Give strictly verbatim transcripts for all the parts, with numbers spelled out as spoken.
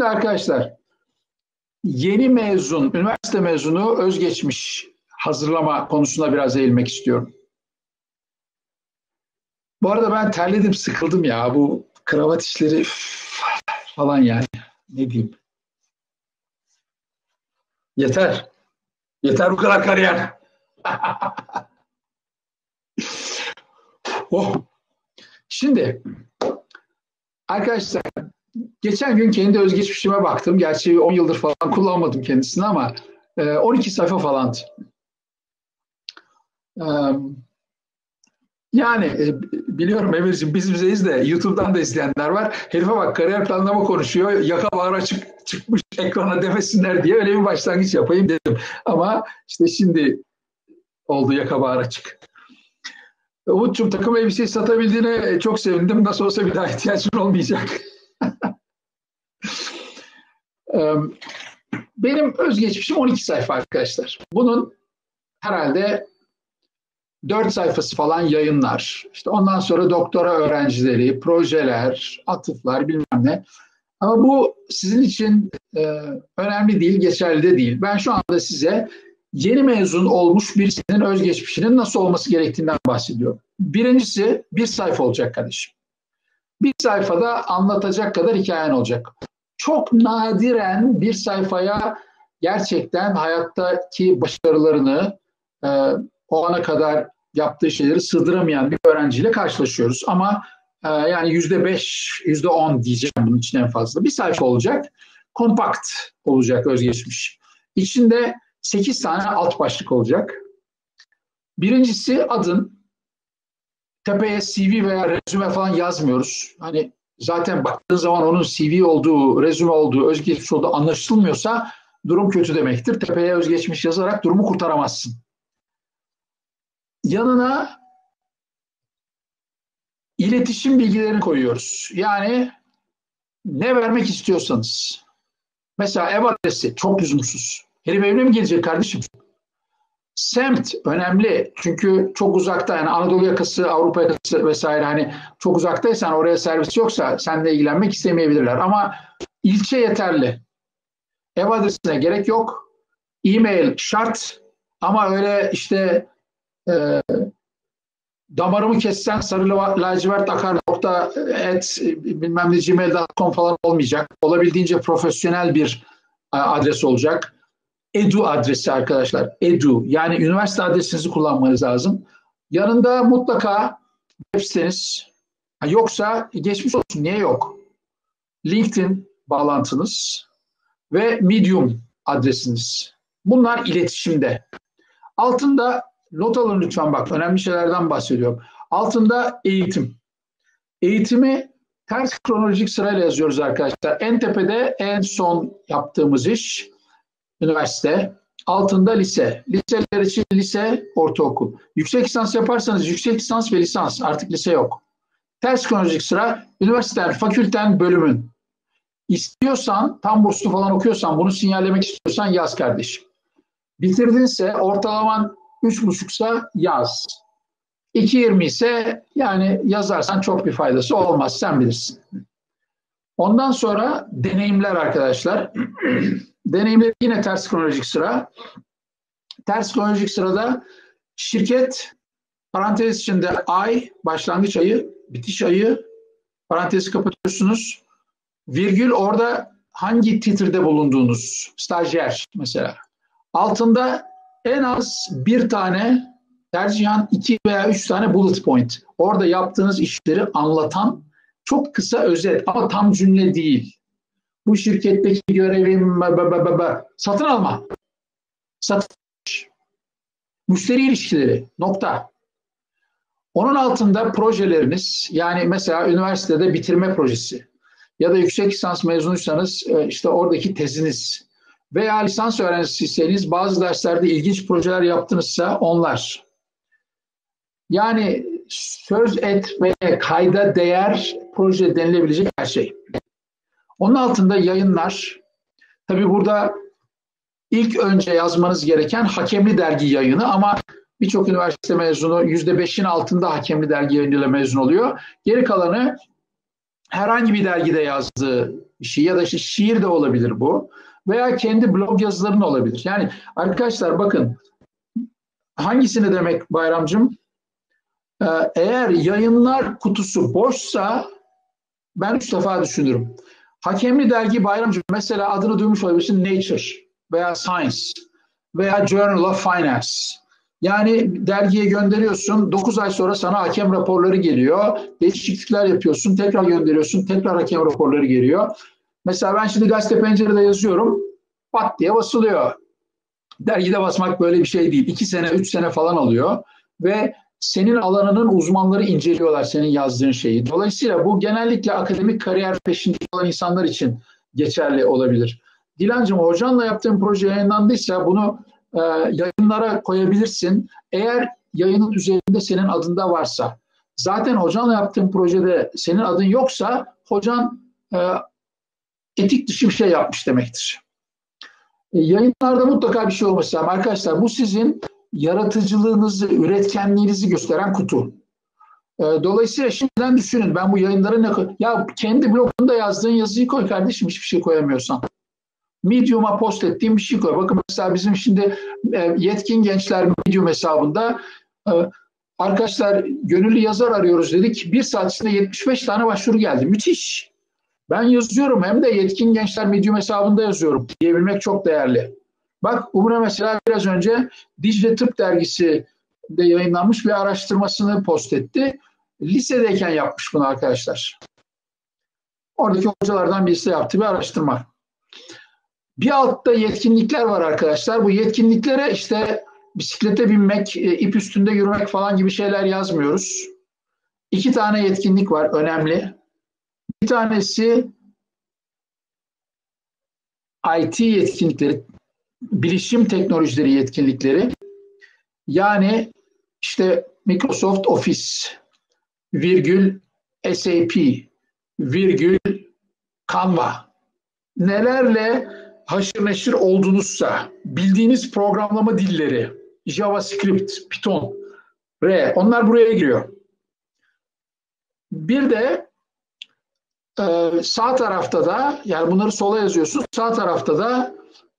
Şimdi arkadaşlar, yeni mezun, üniversite mezunu özgeçmiş hazırlama konusuna biraz eğilmek istiyorum. Bu arada ben terledim, sıkıldım ya. Bu kravat işleri falan yani. Ne diyeyim? Yeter. Yeter bu kadar kariyer. Oh. Şimdi arkadaşlar, geçen gün kendi özgeçmişime baktım. Gerçi on yıldır falan kullanmadım kendisini ama on iki sayfa falandı. Yani biliyorum Emir'ciğim, biz bizeyiz de YouTube'dan da izleyenler var. Herife bak, kariyer planlama konuşuyor. Yaka bağıra çık, çıkmış ekrana demesinler diye öyle bir başlangıç yapayım dedim. Ama işte şimdi oldu yaka bağıra çık. Umut'cum, takım elbiseyi satabildiğine çok sevindim. Nasıl olsa bir daha ihtiyacın olmayacak. Benim özgeçmişim on iki sayfa arkadaşlar. Bunun herhalde dört sayfası falan yayınlar. İşte ondan sonra doktora öğrencileri, projeler, atıflar, bilmem ne. Ama bu sizin için e, önemli değil, geçerli de değil. Ben şu anda size yeni mezun olmuş birisinin özgeçmişinin nasıl olması gerektiğinden bahsediyorum. Birincisi bir sayfa olacak kardeşim. Bir sayfada anlatacak kadar hikayen olacak. Çok nadiren bir sayfaya gerçekten hayattaki başarılarını, e, o ana kadar yaptığı şeyleri sığdıramayan bir öğrenciyle karşılaşıyoruz. Ama e, yani yüzde beş, yüzde on diyeceğim bunun için en fazla. Bir sayfa olacak, kompakt olacak özgeçmiş. İçinde sekiz tane alt başlık olacak. Birincisi adın. Tepeye C V veya rezüme falan yazmıyoruz. Hani zaten baktığın zaman onun C V olduğu, rezüme olduğu, özgeçmiş olduğu anlaşılmıyorsa durum kötü demektir. Tepeye özgeçmiş yazarak durumu kurtaramazsın. Yanına iletişim bilgilerini koyuyoruz. Yani ne vermek istiyorsanız. Mesela ev adresi çok lüzumsuz. Herif evine mi gelecek kardeşim? Semt önemli. Çünkü çok uzakta, yani Anadolu yakası, Avrupa yakası vesaire, hani çok uzaktaysan, oraya servis yoksa seninle ilgilenmek istemeyebilirler. Ama ilçe yeterli. Ev adresine gerek yok. E-mail şart. Ama öyle işte e, damarımı kessen sarı lacivert akar nokta et bilmem ne gmail nokta com falan olmayacak. Olabildiğince profesyonel bir e, adres olacak. Edu adresi arkadaşlar. Edu. Yani üniversite adresinizi kullanmanız lazım. Yanında mutlaka web siteniz. Yoksa geçmiş olsun. Niye yok? LinkedIn bağlantınız ve Medium adresiniz. Bunlar iletişimde. Altında not alın lütfen, bak. Önemli şeylerden bahsediyorum. Altında eğitim. Eğitimi ters kronolojik sırayla yazıyoruz arkadaşlar. En tepede en son yaptığımız iş üniversite. Altında lise. Liseler için lise, ortaokul. Yüksek lisans yaparsanız yüksek lisans ve lisans. Artık lise yok. Ters kronolojik sıra üniversiten, fakülten, bölümün. İstiyorsan, tam burslu falan okuyorsan, bunu sinyallemek istiyorsan yaz kardeşim. Bitirdinse, ortalaman üç buçuksa yaz. iki yirmi ise yani yazarsan çok bir faydası olmaz. Sen bilirsin. Ondan sonra deneyimler arkadaşlar. Deneyimler yine ters kronolojik sıra. Ters kronolojik sırada şirket, parantez içinde ay, başlangıç ayı, bitiş ayı, parantezi kapatıyorsunuz. Virgül, orada hangi titrede bulunduğunuz, stajyer mesela. Altında en az bir tane, tercihen iki veya üç tane bullet point. Orada yaptığınız işleri anlatan çok kısa özet ama tam cümle değil. Bu şirketteki görevim satın alma, satış, müşteri ilişkileri, nokta. Onun altında projeleriniz, yani mesela üniversitede bitirme projesi ya da yüksek lisans mezunuysanız işte oradaki teziniz veya lisans öğrencisiyseniz bazı derslerde ilginç projeler yaptınızsa onlar. Yani söz et ve kayda değer proje denilebilecek her şey. Onun altında yayınlar. Tabii burada ilk önce yazmanız gereken hakemli dergi yayını, ama birçok üniversite mezunu yüzde beşin altında hakemli dergi yayınıyla mezun oluyor. Geri kalanı herhangi bir dergide yazdığı bir şey ya da işte şiir de olabilir bu. Veya kendi blog yazıların olabilir. Yani arkadaşlar bakın, hangisini demek Bayramcığım? Ee, eğer yayınlar kutusu boşsa ben üç defa düşünürüm. Hakemli dergi Bayramcığım, mesela adını duymuş olabilirsin, Nature veya Science veya Journal of Finance. Yani dergiye gönderiyorsun, dokuz ay sonra sana hakem raporları geliyor. Değişiklikler yapıyorsun, tekrar gönderiyorsun, tekrar hakem raporları geliyor. Mesela ben şimdi Gazete Pencere'de yazıyorum, pat diye basılıyor. Dergide basmak böyle bir şey değil. İki sene, üç sene falan alıyor ve senin alanının uzmanları inceliyorlar senin yazdığın şeyi. Dolayısıyla bu genellikle akademik kariyer peşinde olan insanlar için geçerli olabilir. Dilancığım, hocanla yaptığın proje yayınlandıysa bunu e, yayınlara koyabilirsin. Eğer yayının üzerinde senin adın da varsa. Zaten hocanla yaptığın projede senin adın yoksa hocan e, etik dışı bir şey yapmış demektir. E, yayınlarda mutlaka bir şey olması lazım. Arkadaşlar, bu sizin yaratıcılığınızı, üretkenliğinizi gösteren kutu. E, dolayısıyla şimdiden düşünün, ben bu yayınlara ne koy... Ya kendi blogunda yazdığın yazıyı koy kardeşim, hiçbir şey koyamıyorsan. Medium'a post ettiğim bir şey koy. Bakın mesela bizim şimdi e, Yetkin Gençler Medium hesabında e, arkadaşlar gönüllü yazar arıyoruz dedik. Bir saat içinde yetmiş beş tane başvuru geldi. Müthiş. Ben yazıyorum, hem de Yetkin Gençler Medium hesabında yazıyorum diyebilmek çok değerli. Bak Umre mesela biraz önce Dicle Tıp Dergisi'de yayınlanmış bir araştırmasını post etti. Lisedeyken yapmış bunu arkadaşlar. Oradaki hocalardan birisi yaptığı bir araştırma. Bir altta yetkinlikler var arkadaşlar. Bu yetkinliklere işte bisiklete binmek, ip üstünde yürümek falan gibi şeyler yazmıyoruz. İki tane yetkinlik var önemli. Bir tanesi I T yetkinlikleri, bilişim teknolojileri yetkinlikleri. Yani işte Microsoft Office, virgül S A P, virgül Canva. Nelerle haşır neşir oldunuzsa, bildiğiniz programlama dilleri, JavaScript, Python, R, onlar buraya giriyor. Bir de e, sağ tarafta da, yani bunları sola yazıyorsunuz, sağ tarafta da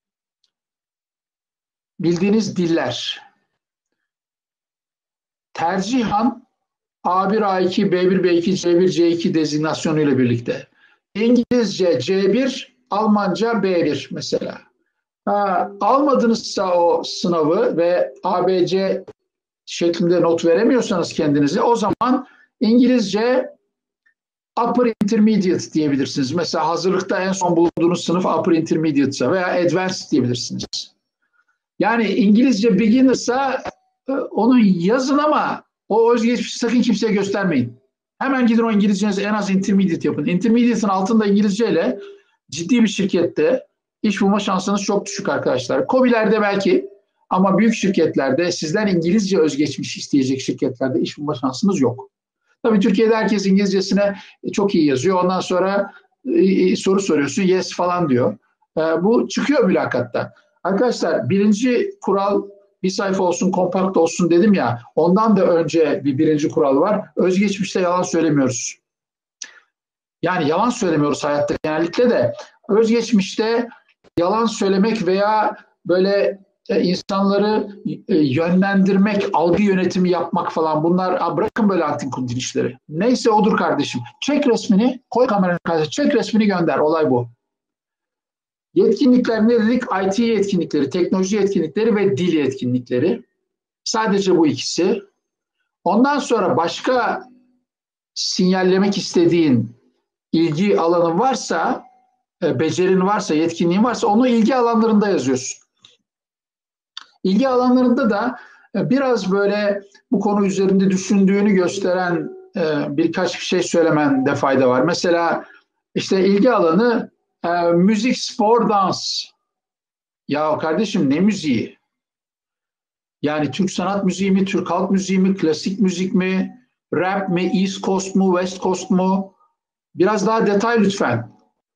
bildiğiniz diller. Tercihan A bir, A iki, B bir, B iki, C bir, C iki dezinasyonuyla birlikte. İngilizce C bir, Almanca B bir mesela. Ha, almadınızsa o sınavı ve A B C şeklinde not veremiyorsanız kendinize, o zaman İngilizce Upper Intermediate diyebilirsiniz. Mesela hazırlıkta en son bulunduğunuz sınıf Upper Intermediate'sa veya Advanced diyebilirsiniz. Yani İngilizce Beginner'sa onu yazın ama o özgeçmişi sakın kimseye göstermeyin. Hemen gidin o İngilizcenizi en az Intermediate yapın. Intermediate'ın altında İngilizceyle ciddi bir şirkette iş bulma şansınız çok düşük arkadaşlar. KOBİ'lerde belki, ama büyük şirketlerde, sizden İngilizce özgeçmiş isteyecek şirketlerde iş bulma şansınız yok. Tabii Türkiye'de herkes İngilizcesine çok iyi yazıyor. Ondan sonra soru soruyorsun, yes falan diyor. Bu çıkıyor mülakatta. Arkadaşlar, birinci kural bir sayfa olsun, kompakt olsun dedim ya. Ondan da önce bir birinci kural var. Özgeçmişte yalan söylemiyoruz. Yani yalan söylemiyoruz hayatta genellikle de. Özgeçmişte yalan söylemek veya böyle insanları yönlendirmek, algı yönetimi yapmak falan, bunlar, bırakın böyle antin kuntin işleri. Neyse odur kardeşim. Çek resmini, koy kameranın karşısına, çek resmini gönder. Olay bu. Yetkinlikler ne dedik? I T yetkinlikleri, teknoloji yetkinlikleri ve dil yetkinlikleri. Sadece bu ikisi. Ondan sonra başka sinyallemek istediğin ilgi alanın varsa, becerin varsa, yetkinliğin varsa onu ilgi alanlarında yazıyorsun. İlgi alanlarında da biraz böyle bu konu üzerinde düşündüğünü gösteren birkaç bir şey söylemende fayda var. Mesela işte ilgi alanı e, müzik, spor, dans. Ya kardeşim, ne müziği? Yani Türk sanat müziği mi, Türk halk müziği mi, klasik müzik mi, rap mi, East Coast mu, West Coast mu? Biraz daha detay lütfen.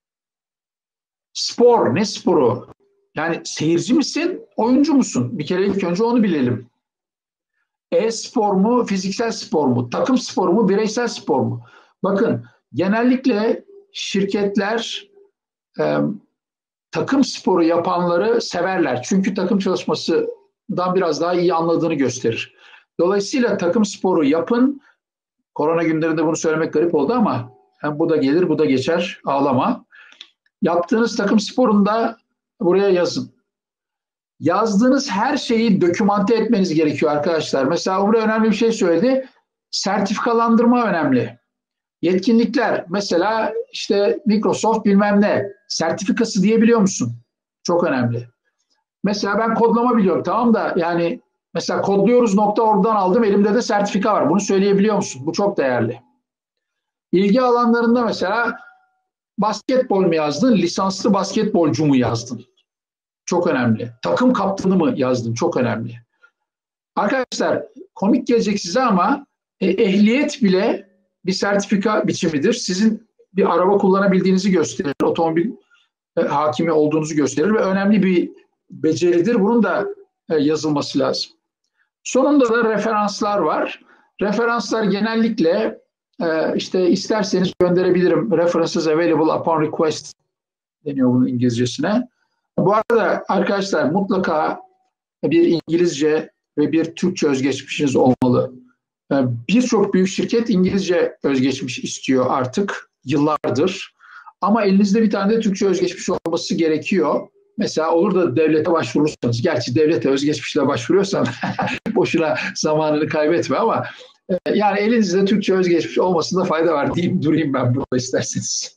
Spor, ne sporu? Yani seyirci misin, oyuncu musun? Bir kere ilk önce onu bilelim. E-spor mu, fiziksel spor mu? Takım spor mu, bireysel spor mu? Bakın, Genellikle şirketler e, takım sporu yapanları severler. Çünkü takım çalışmasından biraz daha iyi anladığını gösterir. Dolayısıyla takım sporu yapın. Korona günlerinde bunu söylemek garip oldu ama yani bu da gelir, bu da geçer. Ağlama. Yaptığınız takım sporunda buraya yazın. Yazdığınız her şeyi dokümante etmeniz gerekiyor arkadaşlar. Mesela Umre önemli bir şey söyledi. Sertifikalandırma önemli. Yetkinlikler, mesela işte Microsoft bilmem ne sertifikası diyebiliyor musun? Çok önemli. Mesela ben kodlama biliyorum, tamam da yani mesela kodluyoruz nokta org'dan aldım, elimde de sertifika var. Bunu söyleyebiliyor musun? Bu çok değerli. İlgi alanlarında mesela basketbol mu yazdın, lisanslı basketbolcu mu yazdın? Çok önemli. Takım kaptanı mı yazdın? Çok önemli. Arkadaşlar komik gelecek size ama e, ehliyet bile bir sertifika biçimidir. Sizin bir araba kullanabildiğinizi gösterir, otomobil e, hakimi olduğunuzu gösterir ve önemli bir beceridir. Bunun da e, yazılması lazım. Sonunda da referanslar var. Referanslar genellikle e, işte isterseniz gönderebilirim. References available upon request deniyor bunun İngilizcesine. Bu arada arkadaşlar mutlaka bir İngilizce ve bir Türkçe özgeçmişiniz olmalı. Birçok büyük şirket İngilizce özgeçmiş istiyor artık yıllardır. Ama elinizde bir tane de Türkçe özgeçmiş olması gerekiyor. Mesela olur da devlete başvurursanız, gerçi devlete özgeçmişle başvuruyorsan boşuna zamanını kaybetme ama yani elinizde Türkçe özgeçmiş olmasında fayda var diyeyim, durayım ben burada isterseniz.